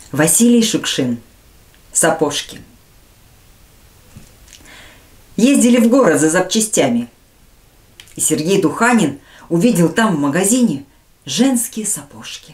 Василий Шукшин. Сапожки. Ездили в город за запчастями, и Сергей Духанин увидел там в магазине женские сапожки.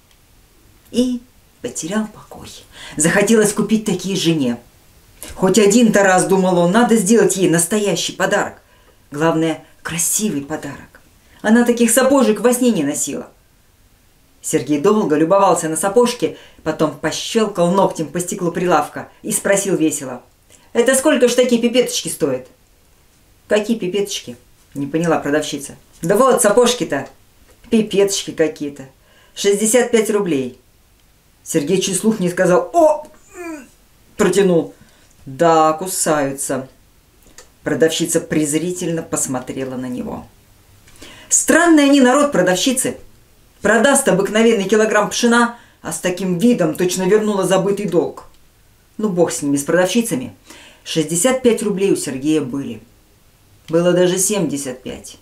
И потерял покой. Захотелось купить такие жене. Хоть один-то раз, думал он, надо сделать ей настоящий подарок. Главное, красивый подарок. Она таких сапожек во сне не носила. Сергей долго любовался на сапожки, потом пощелкал ногтем по стеклу прилавка и спросил весело: «Это сколько ж такие пипеточки стоят?» «Какие пипеточки?» – не поняла продавщица. «Да вот сапожки-то, пипеточки какие-то. 65 рублей». Сергей чуть слух не сказал «О!» протянул. «Да, кусаются». Продавщица презрительно посмотрела на него. «Странный они народ, продавщицы. Продаст обыкновенный килограмм пшена, а с таким видом точно вернула забытый долг». Ну, бог с ними, с продавщицами. 65 рублей у Сергея были. Было даже 75.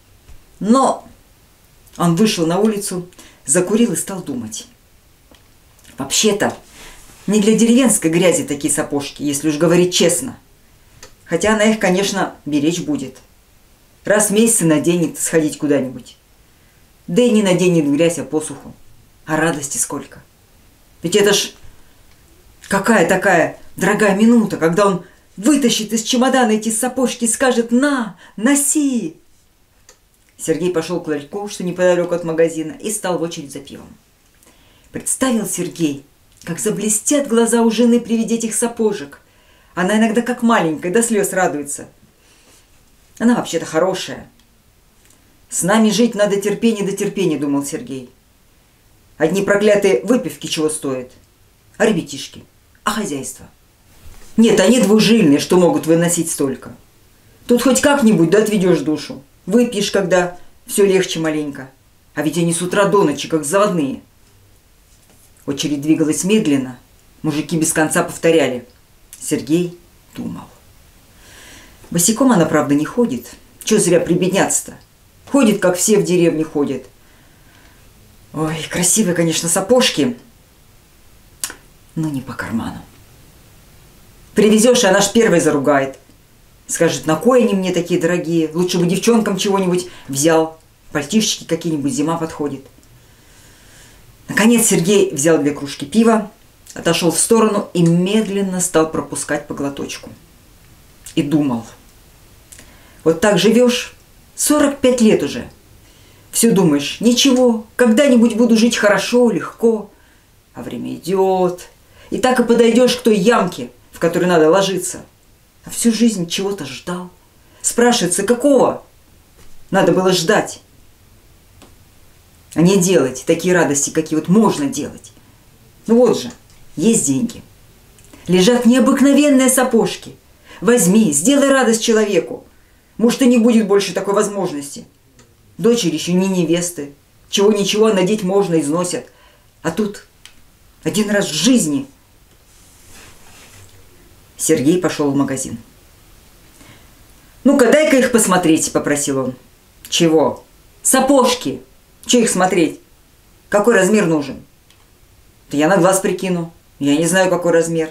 Но он вышел на улицу, закурил и стал думать. Вообще-то, не для деревенской грязи такие сапожки, если уж говорить честно. Хотя она их, конечно, беречь будет. Раз в месяц наденет сходить куда-нибудь. Да и не наденет грязь, а посуху. А радости сколько. Ведь это ж какая такая дорогая минута, когда он вытащит из чемодана эти сапожки и скажет: «На, носи!» Сергей пошел к ларьку, что неподалеку от магазина, и стал в очередь за пивом. Представил Сергей, как заблестят глаза у жены при виде этих сапожек. Она иногда как маленькая, до слез радуется. Она вообще-то хорошая. «С нами жить надо терпение до терпения», — думал Сергей. Одни проклятые выпивки чего стоят? А ребятишки? А хозяйство? Нет, они двужильные, что могут выносить столько. Тут хоть как-нибудь да отведешь душу. Выпьешь, когда все легче маленько. А ведь они с утра до ночи, как заводные. Очередь двигалась медленно. Мужики без конца повторяли. Сергей думал. Босиком она, правда, не ходит. Чего зря прибедняться-то? Ходит, как все в деревне ходят. Ой, красивые, конечно, сапожки, но не по карману. Привезешь, и она ж первой заругает. Скажет: на кой они мне такие дорогие? Лучше бы девчонкам чего-нибудь взял. Пальтишечки какие-нибудь, зима подходит. Наконец Сергей взял 2 кружки пива, отошел в сторону и медленно стал пропускать по глоточку. И думал. Вот так живешь 45 лет уже. Все думаешь: ничего, когда-нибудь буду жить хорошо, легко. А время идет. И так и подойдешь к той ямке, в которую надо ложиться. А всю жизнь чего-то ждал. Спрашивается, какого надо было ждать? А не делать такие радости, какие вот можно делать. Ну вот же, есть деньги. Лежат необыкновенные сапожки. Возьми, сделай радость человеку. Может, и не будет больше такой возможности. Дочери еще не невесты. Чего-ничего надеть можно, износят. А тут один раз в жизни. Сергей пошел в магазин. «Ну-ка, дай-ка их посмотреть», — попросил он. «Чего?» «Сапожки. Че их смотреть? Какой размер нужен?» «Да я на глаз прикину. Я не знаю, какой размер».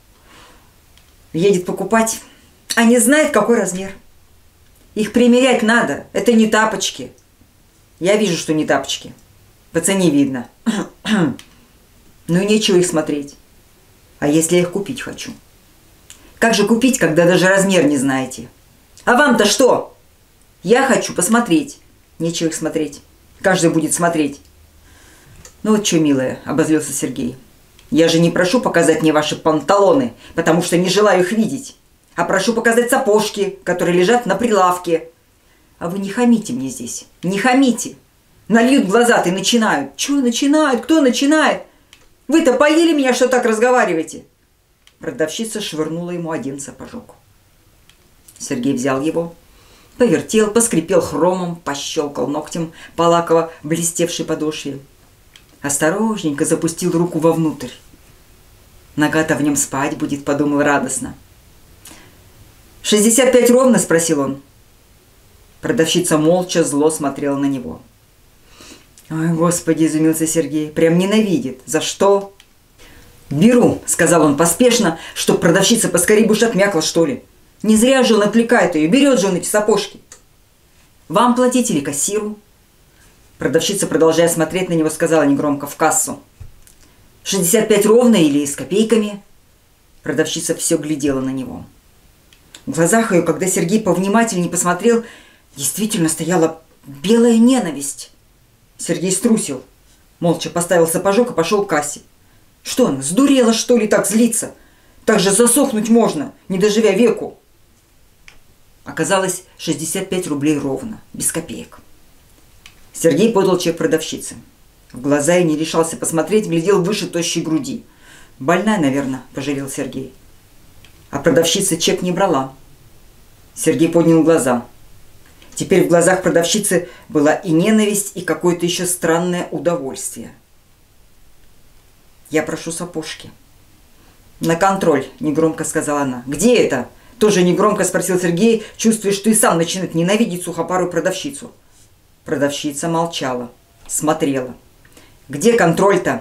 Едет покупать, а не знает, какой размер. Их примерять надо. Это не тапочки. Я вижу, что не тапочки. По цене видно. Ну и нечего их смотреть. А если я их купить хочу? Как же купить, когда даже размер не знаете? А вам-то что? Я хочу посмотреть. Нечего их смотреть. Каждый будет смотреть. Ну вот что, милая, обозлился Сергей. Я же не прошу показать мне ваши панталоны, потому что не желаю их видеть. А прошу показать сапожки, которые лежат на прилавке. А вы не хамите мне здесь. Не хамите. Нальют глаза-то и начинают. Чего начинают? Кто начинает? Вы-то поели меня, что так разговариваете? Продавщица швырнула ему 1 сапожок. Сергей взял его, повертел, поскрипел хромом, пощелкал ногтем по лаково блестевшей подошве. Осторожненько запустил руку вовнутрь. Нога-то в нем спать будет, подумал радостно. 65 ровно? Спросил он. Продавщица молча зло смотрела на него. Ой, Господи, изумился Сергей. Прям ненавидит. За что? «Беру», – сказал он поспешно, чтоб продавщица поскорее бы уж отмякла, что ли. Не зря же он отвлекает ее, берет же он эти сапожки. «Вам платить или кассиру?» Продавщица, продолжая смотреть на него, сказала негромко: «В кассу». 65 ровно или с копейками?» Продавщица все глядела на него. В глазах ее, когда Сергей повнимательнее посмотрел, действительно стояла белая ненависть. Сергей струсил, молча поставил сапожок и пошел к кассе. Что она, сдурела, что ли, так злиться? Так же засохнуть можно, не доживя веку. Оказалось 65 рублей ровно, без копеек. Сергей подал чек продавщице. В глаза ей не решался посмотреть, глядел выше тощей груди. «Больная, наверное», – пожалел Сергей. А продавщица чек не брала. Сергей поднял глаза. Теперь в глазах продавщицы была и ненависть, и какое-то еще странное удовольствие. «Я прошу сапожки». «На контроль», – негромко сказала она. «Где это?» – тоже негромко спросил Сергей, чувствуя, что и сам начинает ненавидеть сухопарую продавщицу. Продавщица молчала, смотрела. «Где контроль-то?»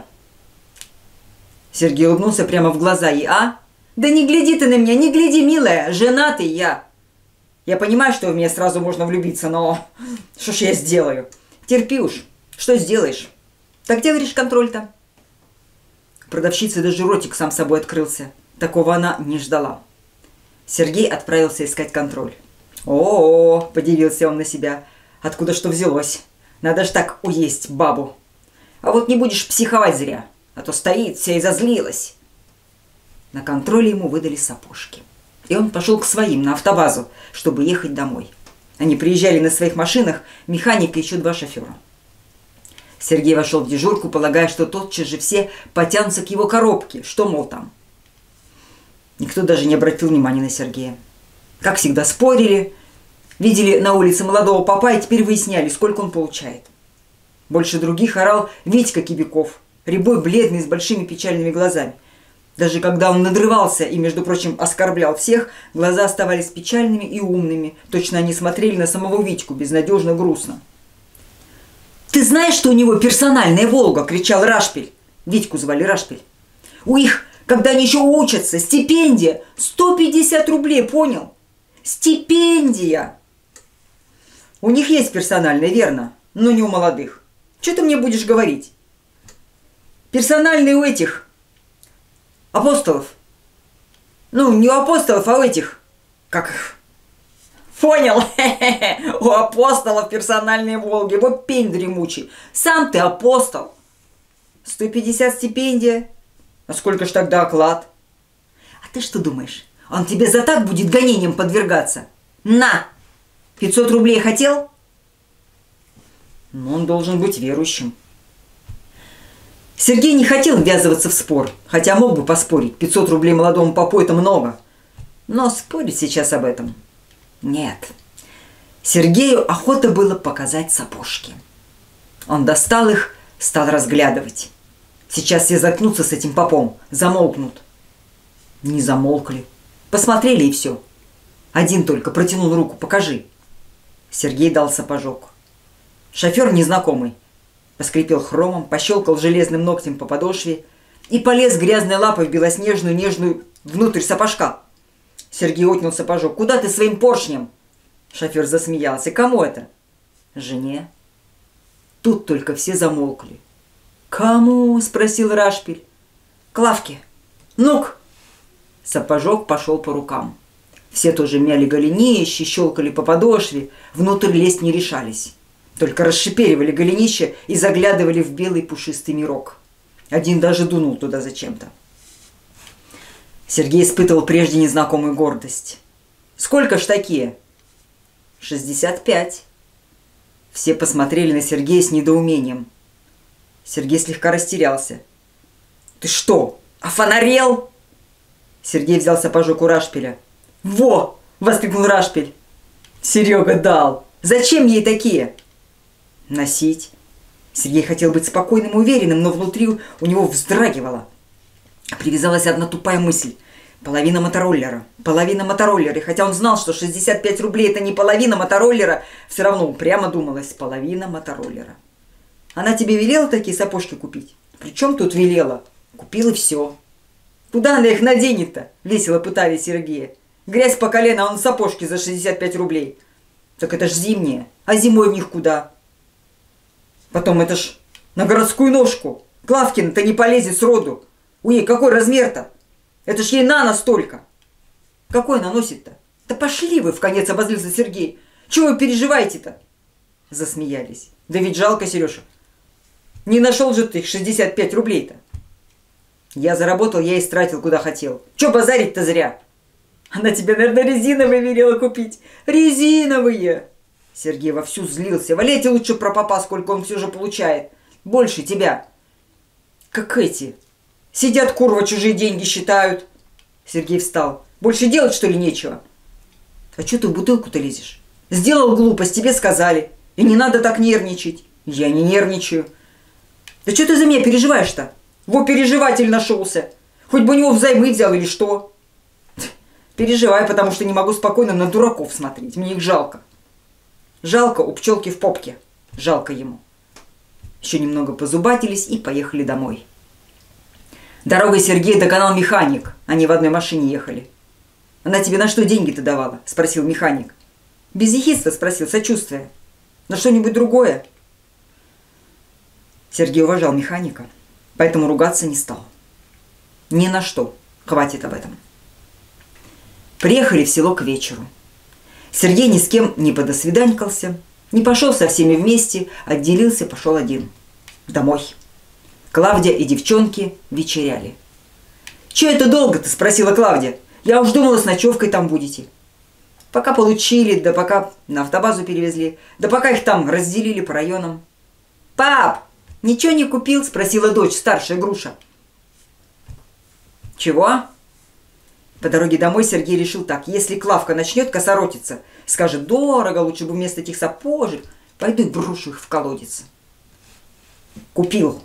Сергей улыбнулся прямо в глаза ей. «А? Да не гляди ты на меня, не гляди, милая, женатый я. Я понимаю, что в меня сразу можно влюбиться, но что ж я сделаю? Терпи уж, что сделаешь? Так где, говоришь, контроль-то?» Продавщица даже ротик сам собой открылся. Такого она не ждала. Сергей отправился искать контроль. «О-о-о!» – подивился он на себя. «Откуда что взялось? Надо ж так уесть бабу. А вот не будешь психовать зря, а то стоит вся и зазлилась». На контроле ему выдали сапожки. И он пошел к своим на автобазу, чтобы ехать домой. Они приезжали на своих машинах, механик и еще 2 шофера. Сергей вошел в дежурку, полагая, что тотчас же все потянутся к его коробке. Что, мол, там? Никто даже не обратил внимания на Сергея. Как всегда, спорили, видели на улице молодого попа и теперь выясняли, сколько он получает. Больше других орал Витька Кибяков, рябой, бледный, с большими печальными глазами. Даже когда он надрывался и, между прочим, оскорблял всех, глаза оставались печальными и умными. Точно они смотрели на самого Витьку, безнадежно грустно. «Ты знаешь, что у него персональная «Волга»?» – кричал Рашпиль. Витьку звали Рашпиль. «У их, когда они еще учатся, стипендия 150 рублей, понял? Стипендия!» «У них есть персональная, верно, но не у молодых. Что ты мне будешь говорить? Персональные у этих апостолов. Ну, не у апостолов, а у этих. Как их? Понял? У апостолов персональные «Волги». Вот пень дремучий. Сам ты апостол. 150 стипендия. А сколько ж тогда оклад? А ты что думаешь? Он тебе за так будет гонением подвергаться? На! 500 рублей хотел? Но он должен быть верующим. Сергей не хотел ввязываться в спор, хотя мог бы поспорить. 500 рублей молодому попу – это много. Но спорить сейчас об этом нет. Сергею охота было показать сапожки. Он достал их, стал разглядывать. Сейчас все заткнутся с этим попом, замолкнут. Не замолкли. Посмотрели и все. Один только протянул руку: «Покажи». Сергей дал сапожок. Шофер незнакомый поскрипел хромом, пощелкал железным ногтем по подошве и полез грязной лапой в белоснежную нежную внутрь сапожка. Сергей отнял сапожок. «Куда ты своим поршнем?» Шофер засмеялся. «Кому это?» «Жене». Тут только все замолкли. «Кому?» – спросил Рашпиль. «Клавке». «Ну-ка!» Сапожок пошел по рукам. Все тоже мяли голенищи, щелкали по подошве, внутрь лезть не решались. Только расшиперивали голенище и заглядывали в белый пушистый мирок. Один даже дунул туда зачем-то. Сергей испытывал прежде незнакомую гордость. «Сколько ж такие?» 65. Все посмотрели на Сергея с недоумением. Сергей слегка растерялся. «Ты что, офонарел?» Сергей взял сапожок у Рашпиля. «Во!» – воскликнул Рашпиль. Серега дал. «Зачем ей такие?» «Носить». Сергей хотел быть спокойным и уверенным, но внутри у него вздрагивало. Привязалась одна тупая мысль. Половина мотороллера. Половина мотороллера. И хотя он знал, что 65 рублей – это не половина мотороллера, все равно упрямо думалось: половина мотороллера. «Она тебе велела такие сапожки купить?» «При чем тут велела? Купила и все». Куда она их наденет-то? Весело пытали Сергея. Грязь по колено, а он сапожки за 65 рублей. Так это ж зимние. А зимой в них куда? Потом это ж на городскую ножку. Клавкина-то не полезет сроду. У ней какой размер-то? Это ж ей на нос только. Какой она носит-то? Да пошли вы, вконец обозлился Сергей. Чего вы переживаете-то? Засмеялись. Да ведь жалко, Сережа. Не нашел же ты их 65 рублей-то. Я заработал, я истратил, куда хотел. Че базарить-то зря? Она тебе, наверное, резиновые велела купить. Резиновые! Сергей вовсю злился. Валяйте лучше про папа, сколько он все же получает. Больше тебя. Как эти. Сидят, курва, чужие деньги считают. Сергей встал. Больше делать, что ли, нечего? А что ты в бутылку-то лезешь? Сделал глупость, тебе сказали. И не надо так нервничать. Я не нервничаю. Да что ты за меня переживаешь-то? Во, переживатель нашелся. Хоть бы у него взаймы взял или что. Переживаю, потому что не могу спокойно на дураков смотреть. Мне их жалко. Жалко у пчелки в попке. Жалко ему. Еще немного позубатились и поехали домой. Дорогой Сергей догнал механик. Они в одной машине ехали. Она тебе на что деньги-то давала? Спросил механик. Без ехидства спросил, сочувствия. На что-нибудь другое? Сергей уважал механика, поэтому ругаться не стал. Ни на что. Хватит об этом. Приехали в село к вечеру. Сергей ни с кем не подосвиданькался, не пошел со всеми вместе, отделился, пошел один. Домой. Клавдия и девчонки вечеряли. «Че это долго-то?» – спросила Клавдия. «Я уж думала, с ночевкой там будете». Пока получили, да пока на автобазу перевезли, да пока их там разделили по районам. «Пап, ничего не купил?» – спросила дочь, старшая Груша. «Чего?» По дороге домой Сергей решил так. Если Клавка начнет косоротиться, скажет: дорого, лучше бы вместо этих сапожек, пойду и брошу их в колодец. Купил.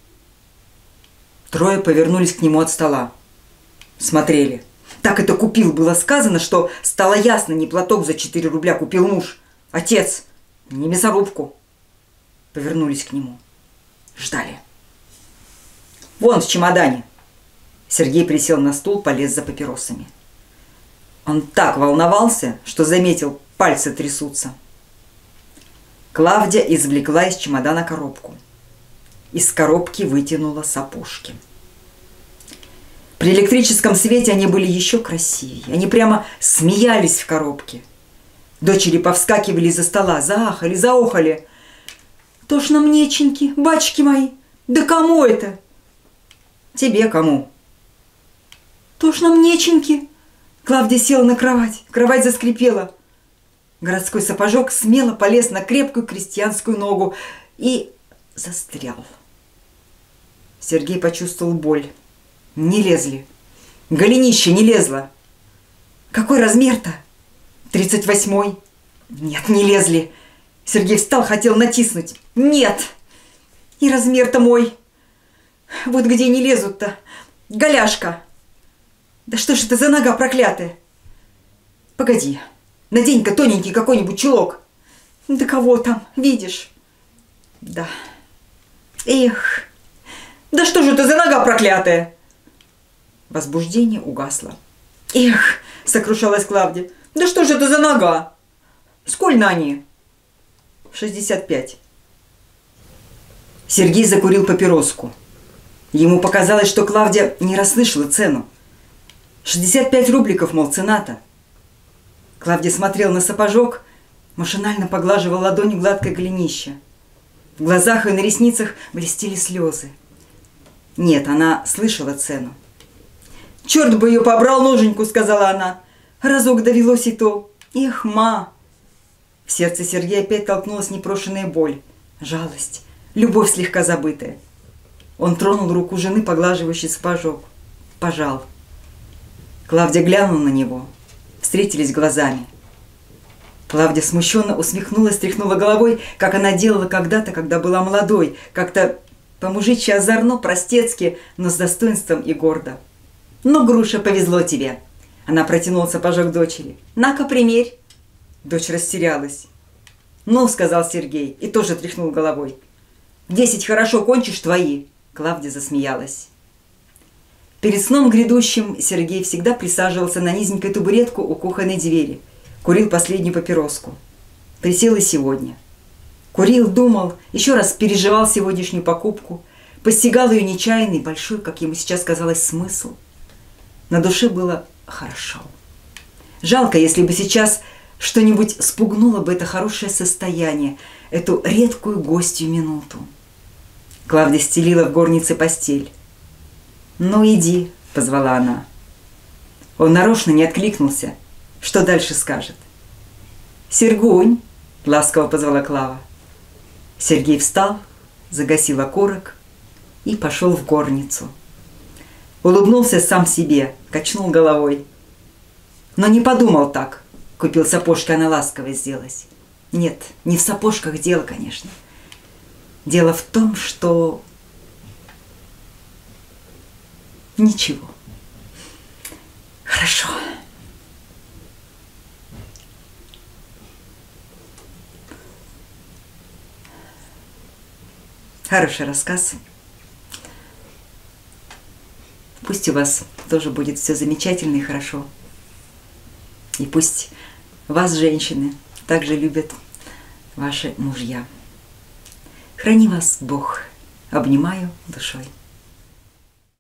Трое повернулись к нему от стола. Смотрели. Так это купил было сказано, что стало ясно, не платок за 4 рубля купил муж. Отец, не мясорубку. Повернулись к нему. Ждали. Вон в чемодане. Сергей присел на стул, полез за папиросами. Он так волновался, что заметил, пальцы трясутся. Клавдия извлекла из чемодана коробку. Из коробки вытянула сапожки. При электрическом свете они были еще красивее. Они прямо смеялись в коробке. Дочери повскакивали из-за стола, заахали, заохали. «Тошно мнеченьки, бачки мои! Да кому это?» «Тебе кому?» «Тошно мнеченьки!» Клавдия села на кровать. Кровать заскрипела. Городской сапожок смело полез на крепкую крестьянскую ногу и застрял. Сергей почувствовал боль. Не лезли. Голенище не лезло. «Какой размер-то?» 38-й. Нет, не лезли. Сергей встал, хотел натиснуть. Нет. И размер-то мой. Вот где не лезут-то. Голяшка. Да что ж это за нога проклятая? Погоди. Надень-ка тоненький какой-нибудь чулок. Да кого там, видишь? Да. Эх. Да что же это за нога проклятая? Возбуждение угасло. Эх, сокрушалась Клавдия. Да что же это за нога? Сколько они? 65. Сергей закурил папироску. Ему показалось, что Клавдия не расслышала цену. 65 рубликов, мол, цена-то. Клавдия смотрела на сапожок, машинально поглаживала ладонью гладкое голенище. В глазах и на ресницах блестели слезы. Нет, она слышала цену. «Черт бы ее побрал, ноженьку!» — сказала она. «Разок довелось и то. Эх, ма!» В сердце Сергея опять толкнулась непрошенная боль, жалость, любовь слегка забытая. Он тронул руку жены, поглаживающей сапожок. Пожал. Клавдия глянула на него. Встретились глазами. Клавдия смущенно усмехнулась, тряхнула головой, как она делала когда-то, когда была молодой, как-то по-мужичьи озорно, простецки, но с достоинством и гордо. «Ну, Груша, повезло тебе!» Она протянула сапожок дочери. «На-ка, примерь!» Дочь растерялась. «Ну», — сказал Сергей, и тоже тряхнул головой. «10 хорошо кончишь, твои!» Клавдия засмеялась. Перед сном грядущим Сергей всегда присаживался на низенькую табуретку у кухонной двери, курил последнюю папироску. Присел и сегодня. Курил, думал, еще раз переживал сегодняшнюю покупку, постигал ее нечаянный, большой, как ему сейчас казалось, смысл. На душе было хорошо. Жалко, если бы сейчас что-нибудь спугнуло бы это хорошее состояние, эту редкую гостью минуту. Клавдия стелила в горнице постель. «Ну, иди», — позвала она. Он нарочно не откликнулся. Что дальше скажет? «Сергунь», — ласково позвала Клава. Сергей встал, загасил окурок и пошел в горницу. Улыбнулся сам себе, качнул головой. Но не подумал так. Купил сапожки, она ласково сделалась. Нет, не в сапожках дело, конечно. Дело в том, что... Ничего. Хорошо. Хороший рассказ. Пусть у вас тоже будет все замечательно и хорошо. И пусть вас, женщины, также любят ваши мужья. Храни вас Бог. Обнимаю душой.